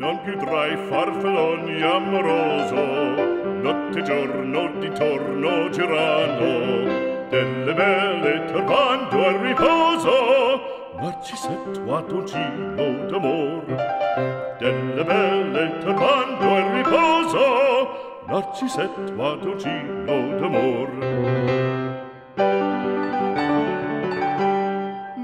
non più tra i farfalloni amoroso, notte e giorno d'intorno girano, delle belle turbando al riposo, Narcisetto Adoncino d'amor. Delle belle turbando al riposo, Narcisetto Adoncino d'amor.